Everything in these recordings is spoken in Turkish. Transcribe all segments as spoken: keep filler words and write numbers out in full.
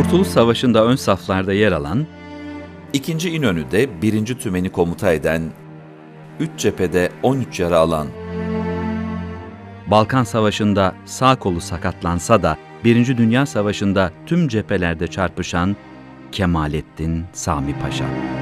Kurtuluş Savaşı'nda ön saflarda yer alan, İkinci İnönü'de birinci Tümeni komuta eden, üç cephede on üç yara alan, Balkan Savaşı'nda sağ kolu sakatlansa da Birinci Dünya Savaşı'nda tüm cephelerde çarpışan Kemalettin Sami Paşa.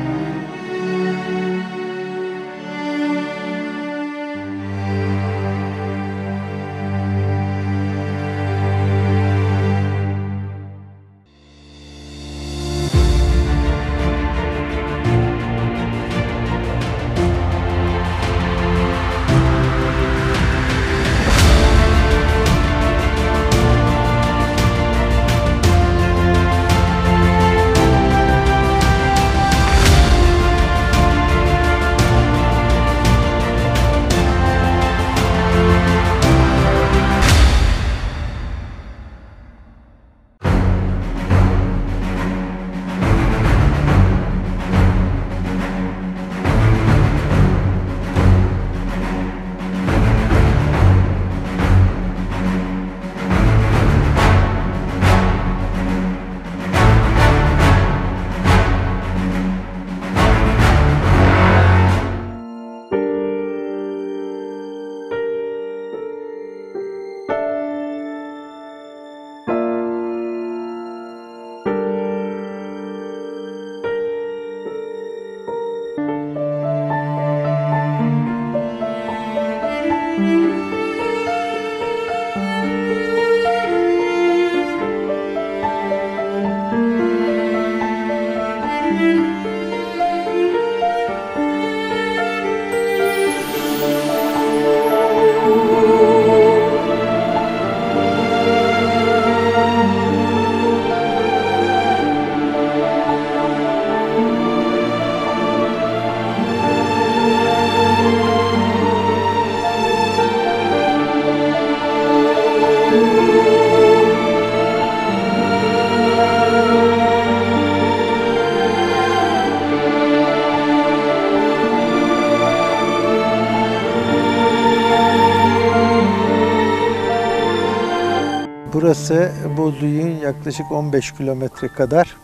Burası Bozüyük'ün yaklaşık on beş kilometre kadar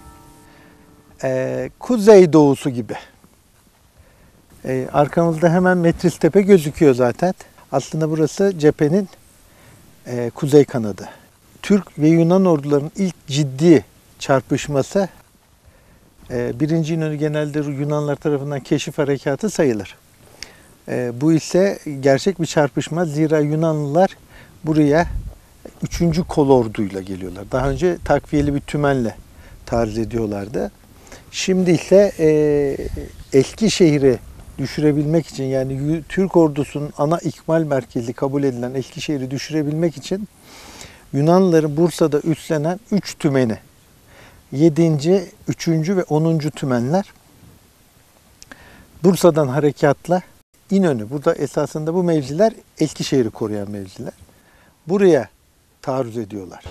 e, kuzey doğusu gibi. E, arkamızda hemen Metristepe gözüküyor zaten. Aslında burası cephenin e, kuzey kanadı. Türk ve Yunan ordularının ilk ciddi çarpışması e, birinci İnönü genelde Yunanlar tarafından keşif harekatı sayılır. E, bu ise gerçek bir çarpışma. Zira Yunanlılar buraya üçüncü kolorduyla geliyorlar. Daha önce takviyeli bir tümenle taarruz ediyorlardı. Şimdi ise e, Eskişehir'i düşürebilmek için, yani Türk ordusunun ana ikmal merkezi kabul edilen Eskişehir'i düşürebilmek için Yunanlıların Bursa'da üstlenen üç tümeni, yedinci, üçüncü ve onuncu tümenler Bursa'dan harekatla İnönü, burada esasında bu mevziler Eskişehir'i koruyan mevziler, buraya taarruz ediyorlar.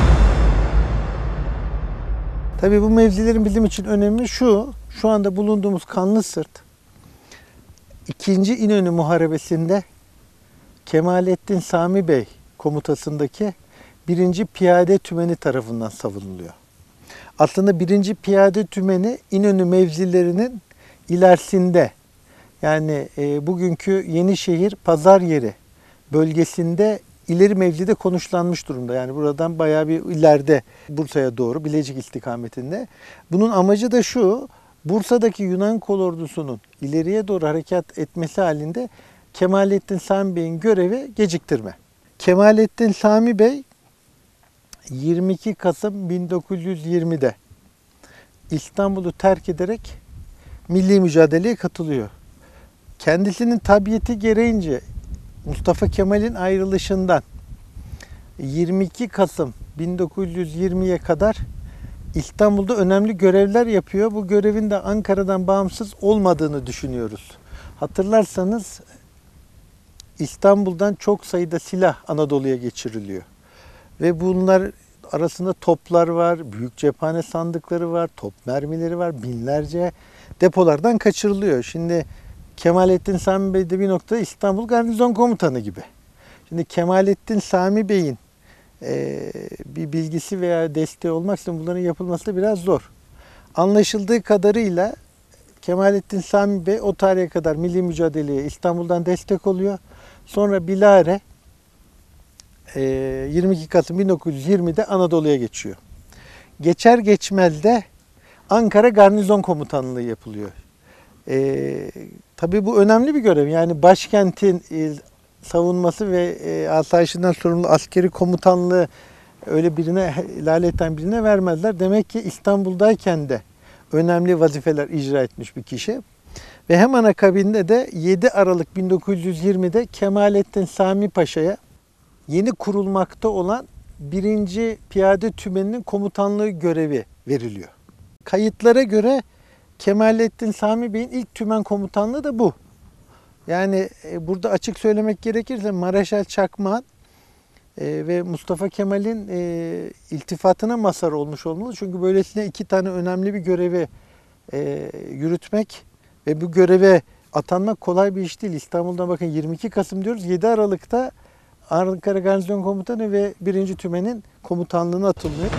Tabii bu mevzilerin bizim için önemi şu, şu anda bulunduğumuz Kanlısırt, İkinci İnönü Muharebesi'nde Kemalettin Sami Bey komutasındaki birinci Piyade Tümeni tarafından savunuluyor. Aslında birinci Piyade Tümeni İnönü mevzilerinin ilerisinde, yani e, bugünkü Yenişehir Pazar Yeri bölgesinde ileri mevzide konuşlanmış durumda. Yani buradan bayağı bir ileride Bursa'ya doğru Bilecik istikametinde. Bunun amacı da şu, Bursa'daki Yunan kolordusunun ileriye doğru harekat etmesi halinde Kemalettin Sami Bey'in görevi geciktirme. Kemalettin Sami Bey yirmi iki Kasım bin dokuz yüz yirmide İstanbul'u terk ederek milli mücadeleye katılıyor. Kendisinin tabiati gereğince Mustafa Kemal'in ayrılışından yirmi iki Kasım bin dokuz yüz yirmiye kadar İstanbul'da önemli görevler yapıyor. Bu görevin de Ankara'dan bağımsız olmadığını düşünüyoruz. Hatırlarsanız İstanbul'dan çok sayıda silah Anadolu'ya geçiriliyor. Ve bunlar arasında toplar var, büyük cephane sandıkları var, top mermileri var, binlerce depolardan kaçırılıyor. Şimdi Kemalettin Sami Bey de bir noktada İstanbul Garnizon Komutanı gibi. Şimdi Kemalettin Sami Bey'in e, bir bilgisi veya desteği olmaksızın bunların yapılması da biraz zor. Anlaşıldığı kadarıyla Kemalettin Sami Bey o tarihe kadar milli mücadeleye İstanbul'dan destek oluyor. Sonra bilahare yirmi iki Kasım bin dokuz yüz yirmi'de Anadolu'ya geçiyor. Geçer geçmez de Ankara Garnizon Komutanlığı yapılıyor. Ee, tabii bu önemli bir görev. Yani başkentin e, savunması ve e, asayişinden sorumlu askeri komutanlığı öyle birine, ilaleten birine vermezler. Demek ki İstanbul'dayken de önemli vazifeler icra etmiş bir kişi. Ve hemen akabinde de yedi Aralık bin dokuz yüz yirmi'de Kemalettin Sami Paşa'ya yeni kurulmakta olan birinci Piyade Tümeni'nin komutanlığı görevi veriliyor. Kayıtlara göre Kemalettin Sami Bey'in ilk tümen komutanlığı da bu. Yani e, burada açık söylemek gerekirse Mareşal Çakmak'ın e, ve Mustafa Kemal'in e, iltifatına mazhar olmuş olmalı. Çünkü böylesine iki tane önemli bir görevi e, yürütmek ve bu göreve atanmak kolay bir iş değil. İstanbul'da bakın yirmi iki Kasım diyoruz. yedi Aralık'ta Ankara Garnizon Komutanı ve birinci Tümen'in komutanlığına atılıyor.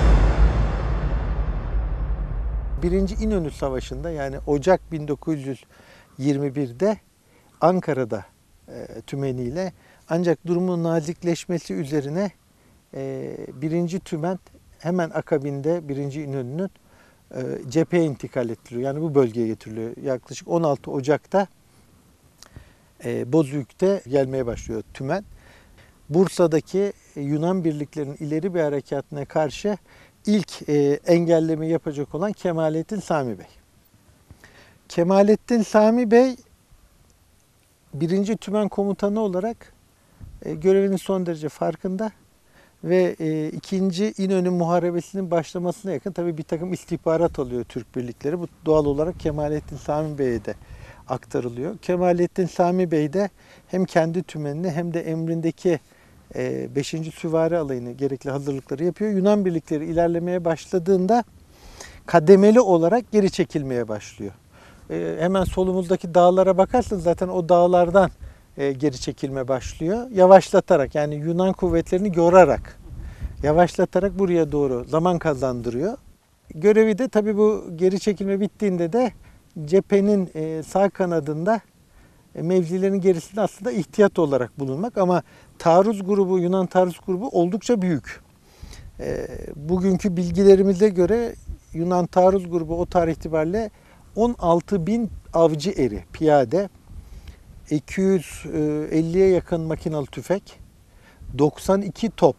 birinci İnönü Savaşı'nda yani Ocak bin dokuz yüz yirmi bir'de Ankara'da e, tümeniyle ancak durumun nazikleşmesi üzerine e, birinci Tümen hemen akabinde birinci İnönü'nün e, cepheye intikal ettiriliyor. Yani bu bölgeye getiriliyor. Yaklaşık on altı Ocak'ta e, Bozüyük'te gelmeye başlıyor Tümen. Bursa'daki Yunan birliklerinin ileri bir harekatına karşı ilk e, engelleme yapacak olan Kemalettin Sami Bey. Kemalettin Sami Bey birinci Tümen Komutanı olarak e, görevinin son derece farkında ve e, ikinci İnönü Muharebesi'nin başlamasına yakın tabii bir takım istihbarat alıyor Türk birlikleri. Bu doğal olarak Kemalettin Sami Bey'e de aktarılıyor. Kemalettin Sami Bey de hem kendi tümenini hem de emrindeki beşinci Süvari Alayı'nı gerekli hazırlıkları yapıyor. Yunan birlikleri ilerlemeye başladığında kademeli olarak geri çekilmeye başlıyor. E, hemen solumuzdaki dağlara bakarsanız zaten o dağlardan e, geri çekilme başlıyor. Yavaşlatarak yani Yunan kuvvetlerini yorarak, yavaşlatarak buraya doğru zaman kazandırıyor. Görevi de tabii bu geri çekilme bittiğinde de cephenin e, sağ kanadında mevzilerin gerisinde aslında ihtiyat olarak bulunmak ama taarruz grubu, Yunan taarruz grubu oldukça büyük. E, bugünkü bilgilerimize göre Yunan taarruz grubu o tarih itibariyle on altı bin avcı eri, piyade, iki yüz elliye yakın makinalı tüfek, doksan iki top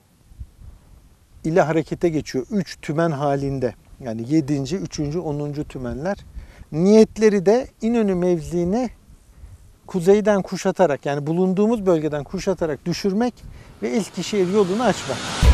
ile harekete geçiyor. üç tümen halinde. Yani yedinci, üçüncü, onuncu tümenler. Niyetleri de İnönü mevziini kuzeyden kuşatarak yani bulunduğumuz bölgeden kuşatarak düşürmek ve Eskişehir yolunu açmak.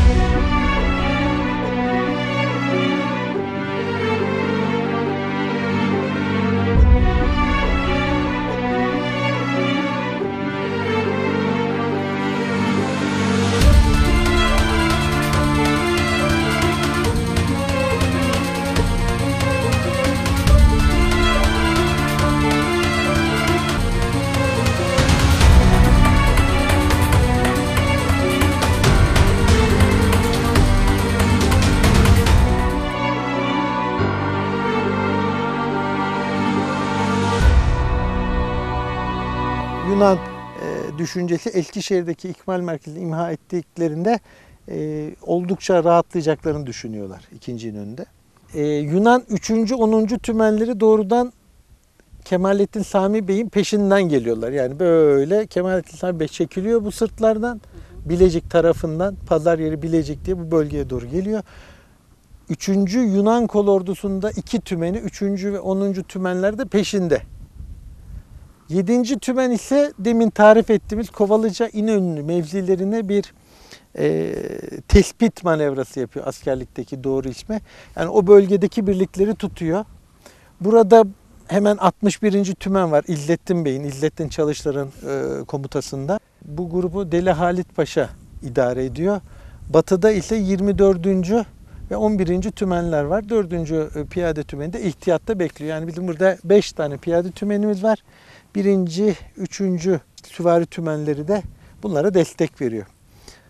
Yunan e, düşüncesi Eskişehir'deki ikmal merkezini imha ettiklerinde e, oldukça rahatlayacaklarını düşünüyorlar ikinci İnönü'nde. E, Yunan üçüncü. onuncu tümenleri doğrudan Kemalettin Sami Bey'in peşinden geliyorlar. Yani böyle Kemalettin Sami Bey çekiliyor bu sırtlardan. Bilecik tarafından, pazar yeri Bilecik diye bu bölgeye doğru geliyor. üçüncü. Yunan kolordusunda iki tümeni, üçüncü ve onuncu tümenler de peşinde. yedinci tümen ise demin tarif ettiğimiz Kovalıca İnönü mevzilerine bir e, tespit manevrası yapıyor askerlikteki doğru ismi. Yani o bölgedeki birlikleri tutuyor. Burada hemen altmış birinci tümen var İzzettin Bey'in, İzzettin Çalışlar'ın e, komutasında. Bu grubu Deli Halit Paşa idare ediyor. Batıda ise yirmi dördüncü ve on birinci tümenler var. dördüncü piyade tümeni de ihtiyatta bekliyor. Yani bizim burada beş tane piyade tümenimiz var. Birinci, üçüncü süvari tümenleri de bunlara destek veriyor.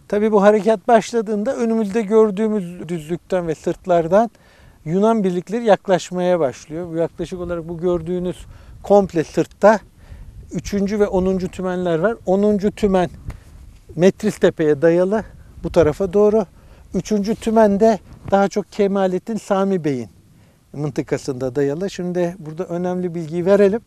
Tabii bu harekat başladığında önümüzde gördüğümüz düzlükten ve sırtlardan Yunan birlikleri yaklaşmaya başlıyor. Bu yaklaşık olarak bu gördüğünüz komple sırtta üçüncü ve onuncu tümenler var. onuncu tümen Metris Tepe'ye dayalı bu tarafa doğru. üçüncü tümen de daha çok Kemalettin Sami Bey'in mıntıkasında dayalı. Şimdi burada önemli bilgiyi verelim.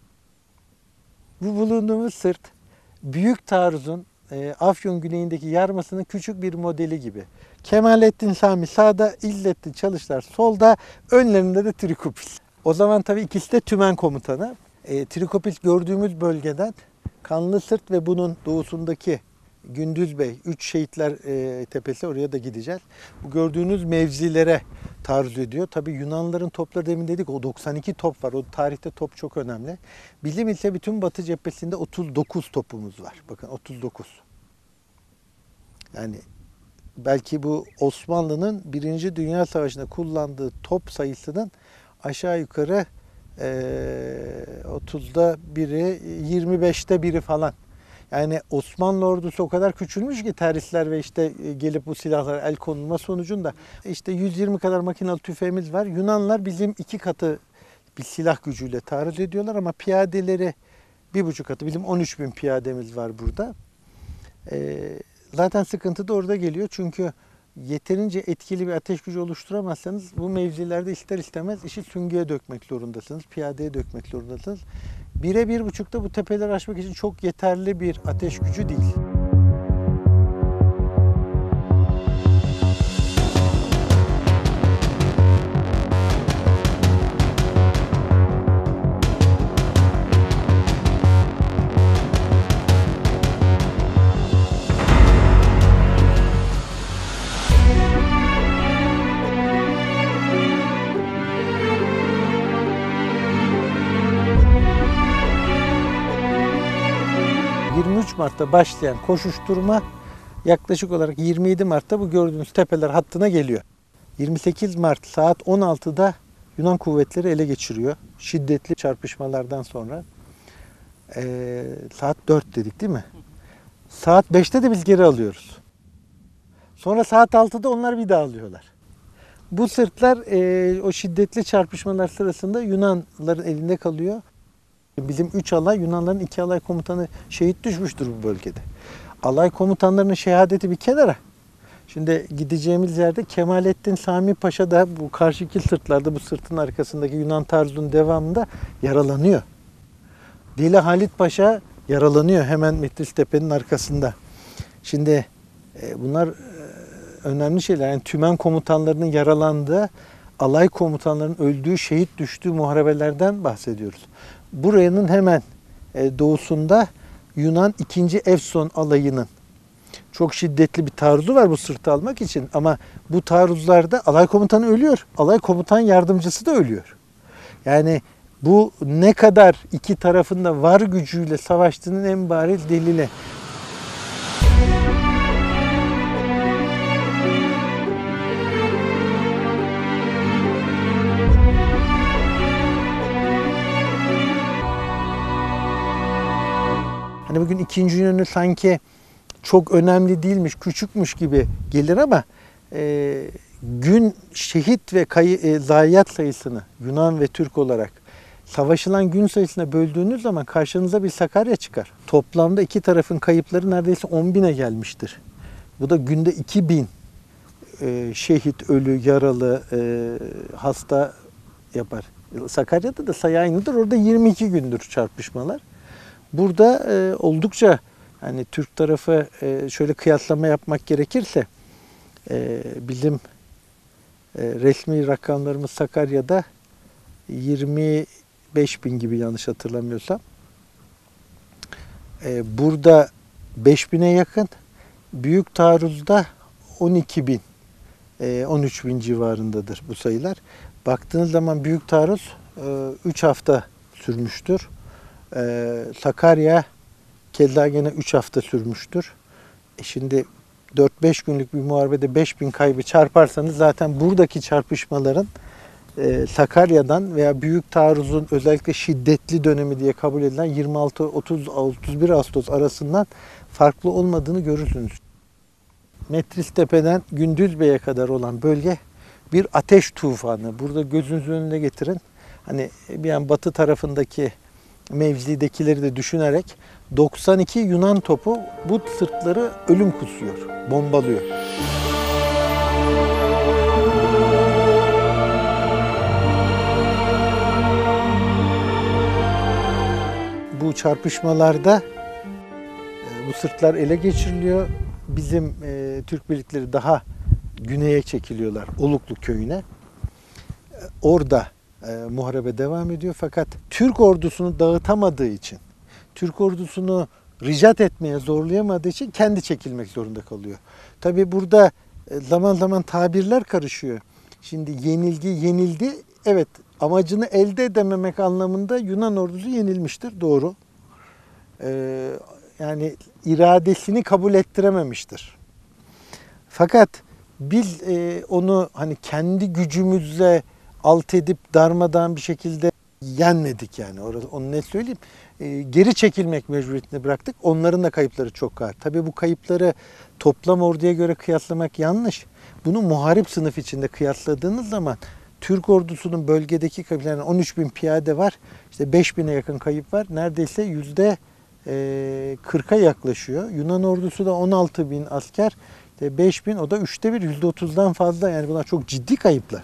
Bu bulunduğumuz sırt Büyük Taarruz'un e, Afyon güneyindeki yarmasının küçük bir modeli gibi. Kemalettin Sami sağda, İzzettin Çalışlar solda, önlerinde de Trikopis. O zaman tabii ikisi de tümen komutanı. E, Trikopis gördüğümüz bölgeden Kanlısırt ve bunun doğusundaki Gündüzbey, üç şehitler e, tepesi, oraya da gideceğiz. Bu gördüğünüz mevzilere taarruz ediyor. Tabii Yunanlıların topları, demin dedik, o doksan iki top var. O tarihte top çok önemli. Bizim ise bütün Batı cephesinde otuz dokuz topumuz var. Bakın otuz dokuz. Yani belki bu Osmanlı'nın Birinci Dünya Savaşı'nda kullandığı top sayısının aşağı yukarı e, otuzda biri, yirmi beşte biri falan. Yani Osmanlı ordusu o kadar küçülmüş ki terhisler ve işte gelip bu silahlara el konulma sonucunda işte yüz yirmi kadar makinalı tüfeğimiz var. Yunanlar bizim iki katı bir silah gücüyle taarruz ediyorlar ama piyadeleri bir buçuk katı. Bizim on üç bin piyademiz var burada. Ee, zaten sıkıntı da orada geliyor çünkü yeterince etkili bir ateş gücü oluşturamazsanız bu mevzilerde ister istemez işi süngüye dökmek zorundasınız, piyadeye dökmek zorundasınız. Bire bir buçukta bu tepeleri aşmak için çok yeterli bir ateş gücü değil. yirmi üç Mart'ta başlayan koşuşturma yaklaşık olarak yirmi yedi Mart'ta bu gördüğünüz tepeler hattına geliyor. yirmi sekiz Mart saat on altıda Yunan kuvvetleri ele geçiriyor. Şiddetli çarpışmalardan sonra. Ee, saat dört dedik değil mi? Saat beşte de biz geri alıyoruz. Sonra saat altıda onlar bir daha alıyorlar. Bu sırtlar e, o şiddetli çarpışmalar sırasında Yunanların elinde kalıyor. Bizim üç alay, Yunanların iki alay komutanı şehit düşmüştür bu bölgede. Alay komutanlarının şehadeti bir kenara. Şimdi gideceğimiz yerde Kemalettin Sami Paşa da bu karşıki sırtlarda, bu sırtın arkasındaki Yunan taarruzunun devamında yaralanıyor. Deli Halit Paşa yaralanıyor hemen Metris Tepe'nin arkasında. Şimdi e, bunlar e, önemli şeyler. Yani tümen komutanlarının yaralandığı, alay komutanlarının öldüğü, şehit düştüğü muharebelerden bahsediyoruz. Buranın hemen doğusunda Yunan ikinci Efson alayının çok şiddetli bir taarruzu var bu sırtı almak için. Ama bu taarruzlarda alay komutanı ölüyor. Alay komutan yardımcısı da ölüyor. Yani bu ne kadar iki tarafında var gücüyle savaştığının en bariz delili. Hani bugün ikinci İnönü sanki çok önemli değilmiş, küçükmüş gibi gelir ama e, gün şehit ve kayı, e, zayiat sayısını Yunan ve Türk olarak savaşılan gün sayısına böldüğünüz zaman karşınıza bir Sakarya çıkar. Toplamda iki tarafın kayıpları neredeyse on bine gelmiştir. Bu da günde iki bin e, şehit, ölü, yaralı, e, hasta yapar. Sakarya'da da sayı aynıdır. Orada yirmi iki gündür çarpışmalar. Burada e, oldukça hani Türk tarafı e, şöyle kıyaslama yapmak gerekirse e, bizim e, resmi rakamlarımız Sakarya'da yirmi beş bin gibi yanlış hatırlamıyorsam. E, burada beş bine yakın, Büyük Taarruz'da on iki bin, e, on üç bin civarındadır bu sayılar. Baktığınız zaman Büyük Taarruz e, üç hafta sürmüştür. Ee, Sakarya keza gene üç hafta sürmüştür. E şimdi dört beş günlük bir muharebede beş bin kaybı çarparsanız zaten buradaki çarpışmaların e, Sakarya'dan veya Büyük Taarruz'un özellikle şiddetli dönemi diye kabul edilen yirmi altı otuz otuz bir Ağustos arasından farklı olmadığını görürsünüz. Metris Tepe'den Gündüzbey'e kadar olan bölge bir ateş tufanı. Burada gözünüzün önüne getirin. Hani bir an batı tarafındaki mevzidekileri de düşünerek doksan iki Yunan topu bu sırtları ölüm kusuyor, bombalıyor. Bu çarpışmalarda bu sırtlar ele geçiriliyor. Bizim e, Türk birlikleri daha güneye çekiliyorlar, Oluklu köyüne. E, orada e, muharebe devam ediyor. Fakat Türk ordusunu dağıtamadığı için, Türk ordusunu ricat etmeye zorlayamadığı için kendi çekilmek zorunda kalıyor. Tabii burada e, zaman zaman tabirler karışıyor. Şimdi yenilgi yenildi. Evet, amacını elde edememek anlamında Yunan ordusu yenilmiştir. Doğru. Ee, yani iradesini kabul ettirememiştir. Fakat biz e, onu hani kendi gücümüzle alt edip darmadağın bir şekilde yenmedik yani. Orada, onu ne söyleyeyim? E, geri çekilmek mecburiyetini bıraktık. Onların da kayıpları çok ağır. Tabii bu kayıpları toplam orduya göre kıyaslamak yanlış. Bunu muharip sınıf içinde kıyasladığınız zaman Türk ordusunun bölgedeki kayıpları, yani on üç bin piyade var. İşte beş bine yakın kayıp var. Neredeyse yüzde kırka yaklaşıyor. Yunan ordusu da on altı bin asker. İşte beş bin, o da üçte bir, yüzde otuzdan fazla. Yani bunlar çok ciddi kayıplar.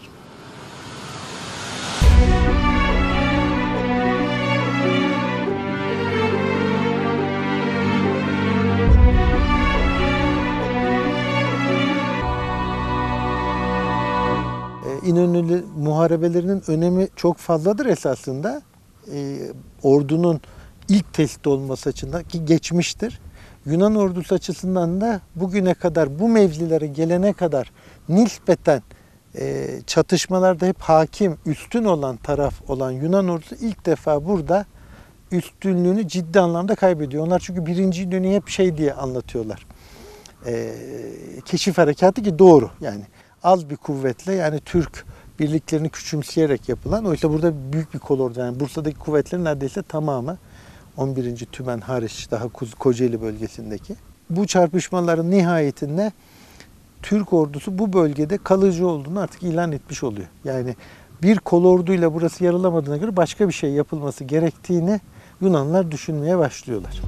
İnönü muharebelerinin önemi çok fazladır esasında. E, ordunun ilk test olması açısından ki geçmiştir. Yunan ordusu açısından da bugüne kadar, bu mevzilere gelene kadar nispeten e, çatışmalarda hep hakim, üstün olan taraf olan Yunan ordusu ilk defa burada üstünlüğünü ciddi anlamda kaybediyor. Onlar çünkü birinci dönemi hep şey diye anlatıyorlar. E, keşif harekatı, ki doğru yani. Az bir kuvvetle, yani Türk birliklerini küçümseyerek yapılan, oysa burada büyük bir kolordu. Yani Bursa'daki kuvvetlerin neredeyse tamamı, on birinci Tümen hariç, daha Kocaeli bölgesindeki. Bu çarpışmaların nihayetinde Türk ordusu bu bölgede kalıcı olduğunu artık ilan etmiş oluyor. Yani bir kolorduyla burası yarılamadığına göre başka bir şey yapılması gerektiğini Yunanlar düşünmeye başlıyorlar.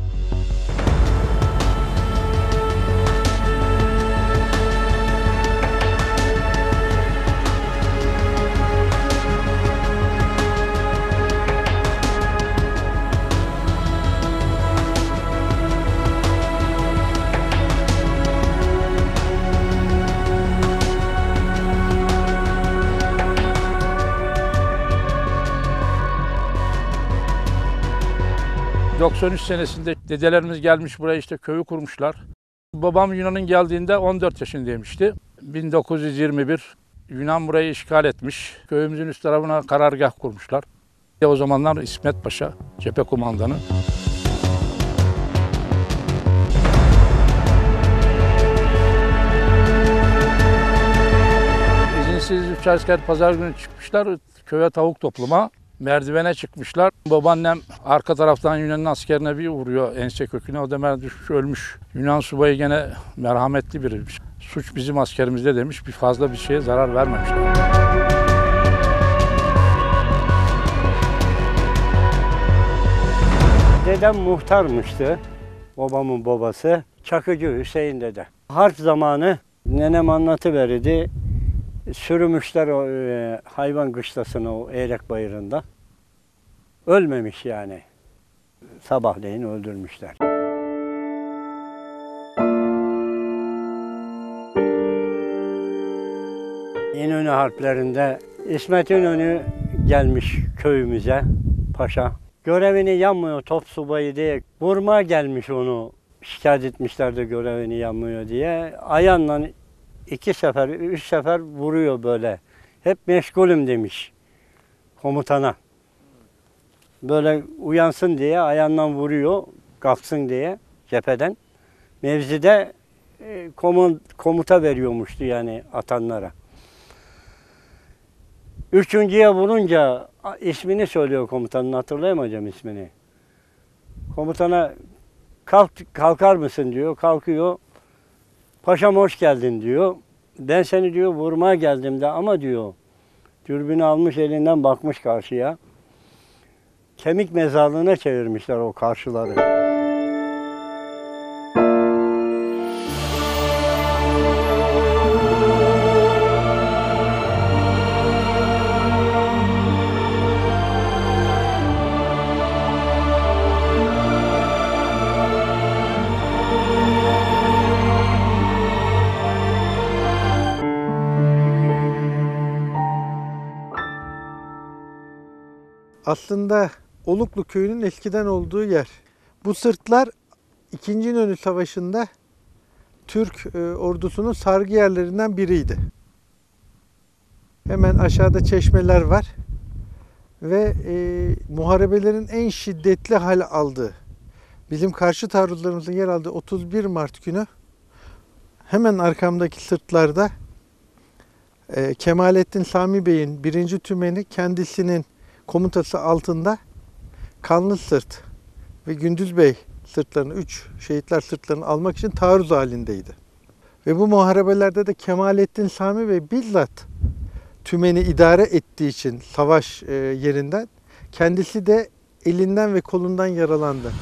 doksan üç senesinde dedelerimiz gelmiş buraya, işte köyü kurmuşlar. Babam Yunan'ın geldiğinde on dört yaşındaymıştı. bin dokuz yüz yirmi bir Yunan burayı işgal etmiş. Köyümüzün üst tarafına karargah kurmuşlar. O zamanlar İsmet Paşa cephe kumandanı. İzinsiz üç asker pazar günü çıkmışlar köye tavuk topluma. Merdivene çıkmışlar. Babaannem arka taraftan Yunan'ın askerine bir vuruyor ense köküne. O da merdivene düşmüş, ölmüş. Yunan subayı gene merhametli biriymiş. Suç bizim askerimizde demiş. Bir fazla bir şeye zarar vermemişler. Dedem muhtarmıştı. Babamın babası. Çakıcı Hüseyin dede. Harp zamanı nenem anlatıverirdi. Sürümüşler o e, hayvan kışlasını o Eyrek Bayırı'nda. Ölmemiş yani. Sabahleyin öldürmüşler. İnönü harplerinde İsmet İnönü gelmiş köyümüze, paşa. Görevini yanmıyor top subayı diye vurmaya gelmiş onu. Şikayet etmişlerdi görevini yanmıyor diye. Ayağınla İki sefer, üç sefer vuruyor böyle. Hep meşgulüm demiş komutana. Böyle uyansın diye ayağından vuruyor, kalksın diye cepheden. Mevzide e, komuta veriyormuştu yani atanlara. Üçüncüye vurunca ismini söylüyor komutanın, hatırlayamayacağım ismini. Komutana kalk, kalkar mısın diyor, kalkıyor. Paşam hoş geldin diyor. Ben seni diyor vurmaya geldim de ama diyor dürbünü almış elinden bakmış karşıya. Kemik mezarlığına çevirmişler o karşıları. Aslında Oluklu köyünün eskiden olduğu yer. Bu sırtlar İkinci İnönü Savaşı'nda Türk e, ordusunun sargı yerlerinden biriydi. Hemen aşağıda çeşmeler var ve e, muharebelerin en şiddetli hal aldığı, bizim karşı taarruzlarımızın yer aldığı otuz bir Mart günü hemen arkamdaki sırtlarda e, Kemalettin Sami Bey'in birinci Tümeni kendisinin komutası altında Kanlısırt ve Gündüz Bey sırtlarını, üç şehitler sırtlarını almak için taarruz halindeydi. Ve bu muharebelerde de Kemalettin Sami Bey bizzat tümeni idare ettiği için savaş yerinden kendisi de elinden ve kolundan yaralandı.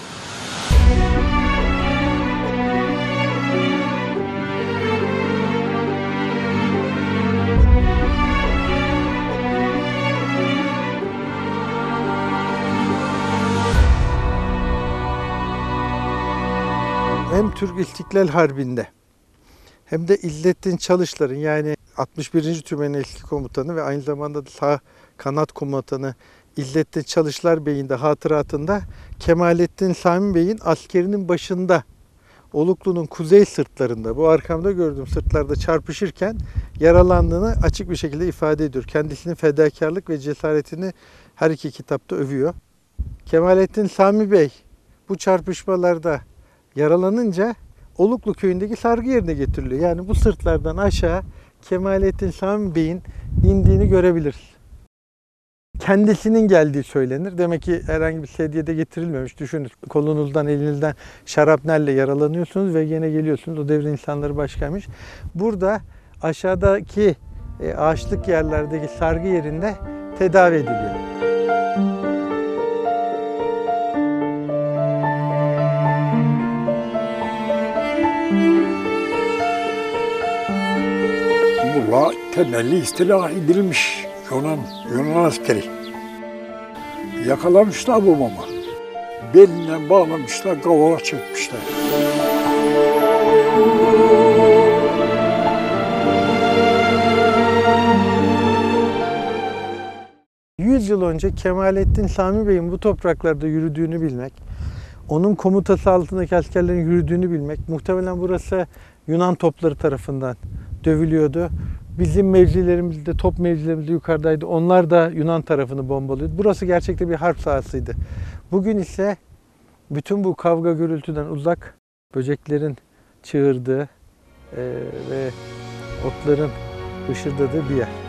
Hem Türk İstiklal Harbi'nde hem de İzzettin Çalışlar'ın, yani altmış birinci Tümen'in eski komutanı ve aynı zamanda da sağ kanat komutanı İzzettin Çalışlar Bey'in de hatıratında Kemalettin Sami Bey'in askerinin başında Oluklu'nun kuzey sırtlarında, bu arkamda gördüğüm sırtlarda çarpışırken yaralandığını açık bir şekilde ifade ediyor. Kendisinin fedakarlık ve cesaretini her iki kitapta övüyor. Kemalettin Sami Bey bu çarpışmalarda yaralanınca Oluklu köyündeki sargı yerine getiriliyor. Yani bu sırtlardan aşağı Kemalettin Sami Bey'in indiğini görebiliriz. Kendisinin geldiği söylenir. Demek ki herhangi bir sedyede getirilmemiş. Düşünün, kolunuzdan, elinizden şarapnelle yaralanıyorsunuz ve yine geliyorsunuz. O devrin insanları başkaymış. Burada aşağıdaki ağaçlık yerlerdeki sargı yerinde tedavi ediliyor. Mulla temelli istila edilmiş Yunan, Yunan askeri. Yakalamışlar babamı. Belinden bağlamışlar, kavala çekmişler. yüz yıl önce Kemalettin Sami Bey'in bu topraklarda yürüdüğünü bilmek, onun komutası altındaki askerlerin yürüdüğünü bilmek, muhtemelen burası Yunan topları tarafından dövülüyordu. Bizim mevzilerimizde, top mevzilerimiz yukarıdaydı. Onlar da Yunan tarafını bombalıyordu. Burası gerçekten bir harp sahasıydı. Bugün ise bütün bu kavga gürültüden uzak, böceklerin çığırdığı e, ve otların hışırdadığı bir yer.